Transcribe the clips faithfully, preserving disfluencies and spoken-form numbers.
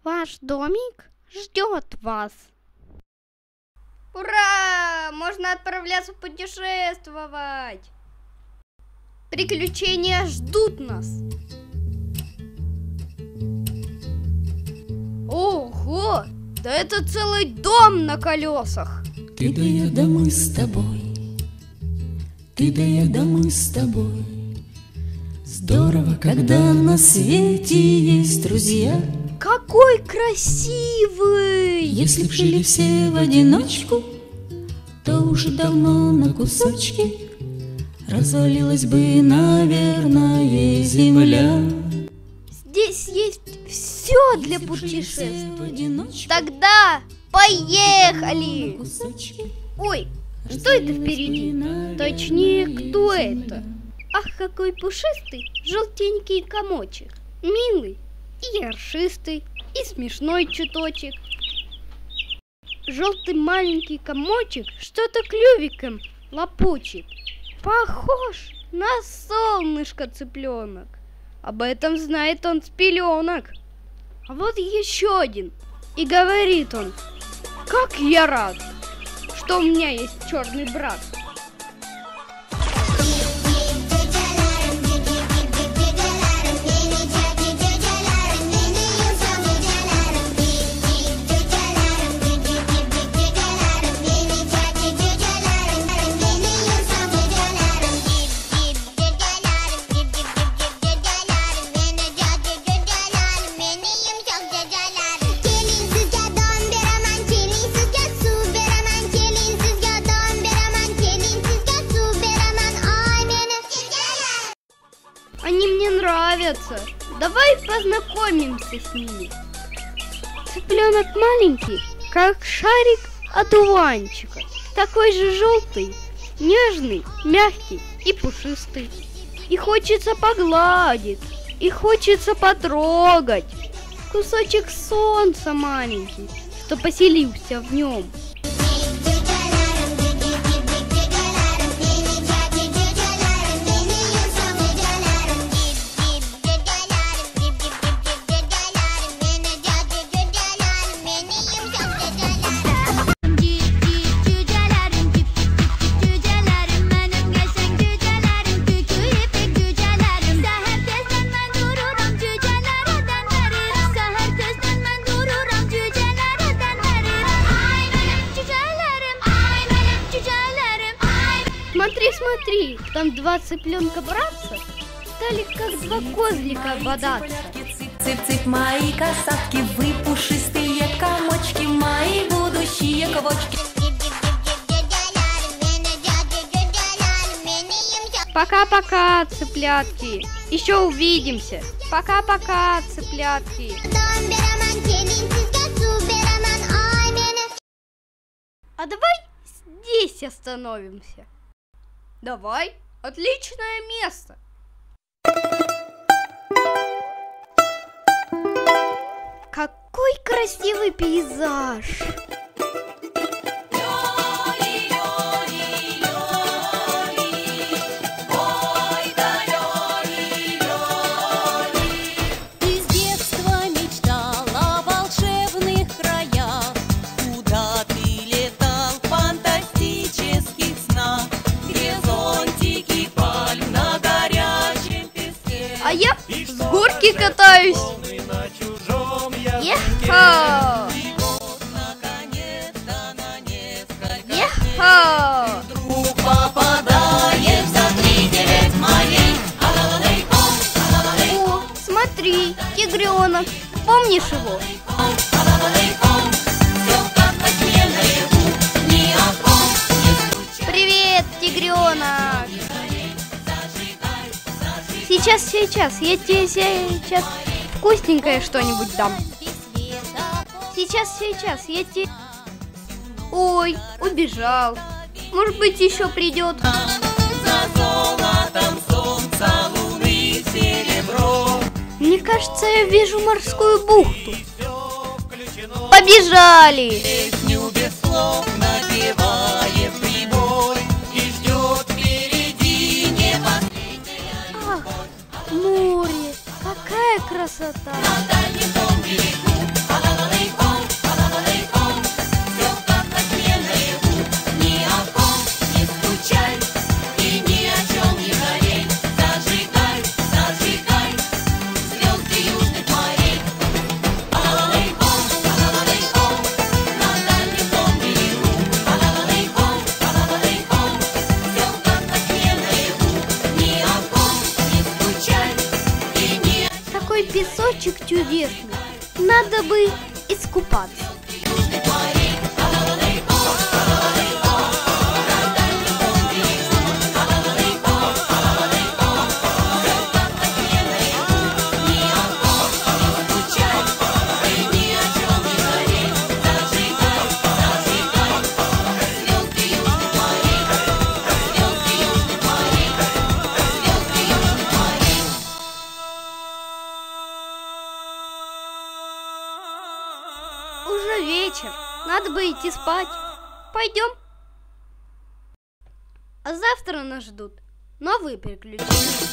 Ваш домик ждет вас. Ура! Можно отправляться путешествовать. Приключения ждут нас. Ого! Да это целый дом на колесах. Ты да я, да мы с тобой. Ты да я, да мы с тобой. Здорово, когда на свете есть друзья. Какой красивый! Если б жили все в одиночку, то уже давно на кусочки развалилась бы, наверное, земля. Здесь есть все для путешествий. Тогда поехали! Ой, что это впереди? Точнее, кто это? Ах, какой пушистый, желтенький комочек. Милый и ершистый, и смешной чуточек. Желтый маленький комочек что-то клювиком лопочет. Похож на солнышко цыпленок. Об этом знает он с пеленок. А вот еще один. И говорит он: как я рад, что у меня есть черный брат. Они мне нравятся. Давай познакомимся с ними. Цыпленок маленький, как шарик одуванчика. Такой же желтый, нежный, мягкий и пушистый. И хочется погладить, и хочется потрогать. Кусочек солнца маленький, что поселился в нем. Смотри, смотри, там два цыпленка братца стали как два козлика бодаться. Цып-цып, мои касатки, вы пушистые комочки, мои будущие квочки. Пока-пока, цыплятки, еще увидимся. Пока-пока, цыплятки. А давай здесь остановимся. Давай, отличное место. Какой красивый пейзаж. А я с горки катаюсь. Ехо! Ехо! Вдруг попадаешь за три девять моей. О, смотри, тигренок. Помнишь его? Привет, тигренок. Сейчас, сейчас, я тебе сейчас вкусненькое что-нибудь дам. Сейчас, сейчас, я тебе... Ой, убежал. Может быть, еще придет. За золотом солнца, луны, серебро. Мне кажется, я вижу морскую бухту. Побежали! Песню без слов напевает прибой и ждет впереди небо. Ах, море, какая красота! На дальнем том берегу такой песочек чудесный, надо бы искупаться. Уже вечер, надо бы идти спать. Пойдем. А завтра нас ждут новые приключения.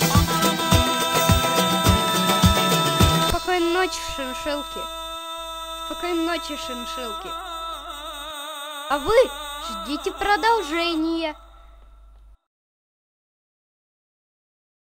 Спокойной ночи, шиншилки. Спокойной ночи, шиншилки. А вы ждите продолжения.